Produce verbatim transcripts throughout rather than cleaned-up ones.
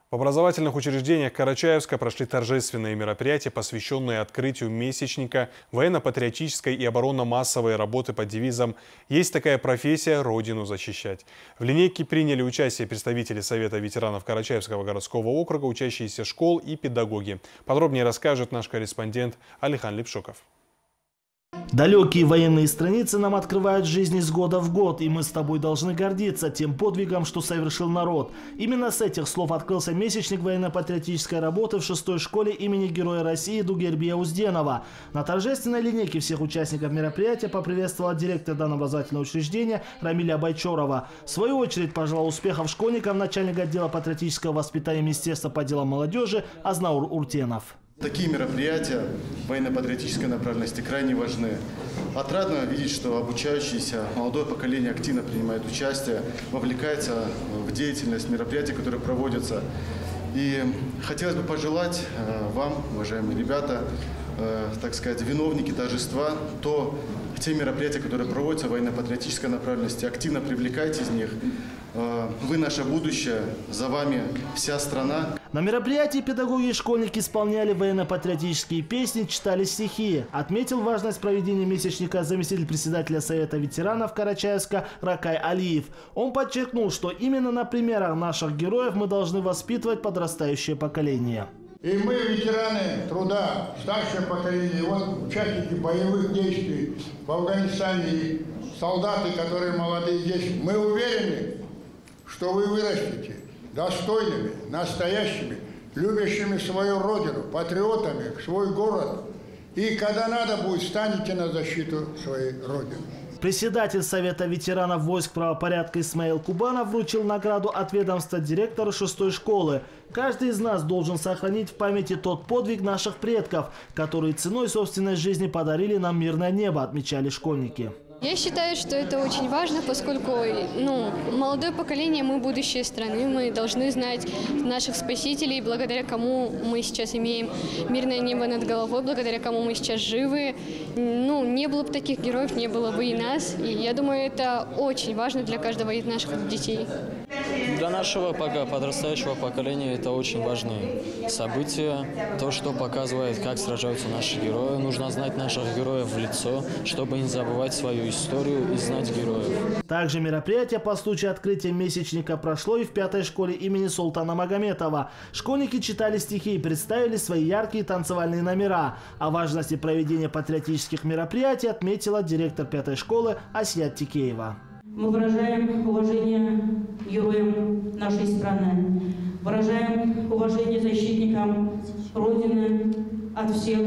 В образовательных учреждениях Карачаевска прошли торжественные мероприятия, посвященные открытию месячника военно-патриотической и оборонно-массовой работы под девизом «Есть такая профессия – Родину защищать». В линейке приняли участие представители Совета ветеранов Карачаевского городского округа, учащиеся школ и педагоги. Подробнее расскажет наш корреспондент Алихан Лепшуков. Далекие военные страницы нам открывают жизнь из года в год, и мы с тобой должны гордиться тем подвигом, что совершил народ. Именно с этих слов открылся месячник военно-патриотической работы в шестой школе имени Героя России Дугербия Узденова. На торжественной линейке всех участников мероприятия поприветствовала директор данного образовательного учреждения Рамиля Байчорова. В свою очередь пожелал успехов школьникам начальник отдела патриотического воспитания Министерства по делам молодежи Азнаур Уртенов. Такие мероприятия военно-патриотической направленности крайне важны. Отрадно видеть, что обучающиеся молодое поколение активно принимает участие, вовлекается в деятельность мероприятий, которые проводятся. И хотелось бы пожелать вам, уважаемые ребята, так сказать, виновники торжества, то те мероприятия, которые проводятся в военно-патриотической направленности, активно привлекайте из них. Вы наше будущее, за вами вся страна. На мероприятии педагоги и школьники исполняли военно-патриотические песни, читали стихи. Отметил важность проведения месячника заместитель председателя Совета ветеранов Карачаевска Ракай Алиев. Он подчеркнул, что именно на примерах наших героев мы должны воспитывать подрастающее поколение. И мы, ветераны труда, старшее поколение, вот участники боевых действий в Афганистане, солдаты, которые молодые здесь, мы уверены, что вы вырастете достойными, настоящими, любящими свою родину, патриотами, свой город. И когда надо будет, станете на защиту своей родины. Председатель Совета ветеранов войск правопорядка Исмаил Кубанов вручил награду от ведомства директору шестой школы. Каждый из нас должен сохранить в памяти тот подвиг наших предков, которые ценой собственной жизни подарили нам мирное небо, отмечали школьники. Я считаю, что это очень важно, поскольку ну, молодое поколение, мы будущее страны, мы должны знать наших спасителей, благодаря кому мы сейчас имеем мирное небо над головой, благодаря кому мы сейчас живы. Ну, не было бы таких героев, не было бы и нас. И я думаю, это очень важно для каждого из наших детей. Для нашего пока подрастающего поколения это очень важные события. То, что показывает, как сражаются наши герои. Нужно знать наших героев в лицо, чтобы не забывать свою историю и знать героев. Также мероприятие по случаю открытия месячника прошло и в пятой школе имени Султана Магометова. Школьники читали стихи и представили свои яркие танцевальные номера. О важности проведения патриотических мероприятий отметила директор пятой школы Асият Тикеева. Мы выражаем уважение героям нашей страны, выражаем уважение защитникам Родины от всех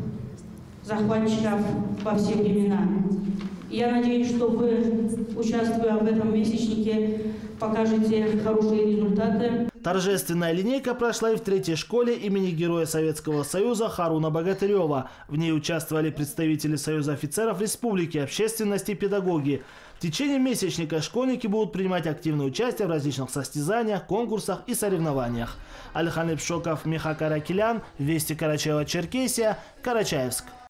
захватчиков во все времена. Я надеюсь, что вы, участвуя в этом месячнике, покажете хорошие результаты. Торжественная линейка прошла и в третьей школе имени Героя Советского Союза Харуна Богатырева. В ней участвовали представители Союза офицеров республики, общественности и педагоги. В течение месячника школьники будут принимать активное участие в различных состязаниях, конкурсах и соревнованиях. Алихан Лепшуков, Миха Каракелян, Вести Карачаева-Черкесия, Карачаевск.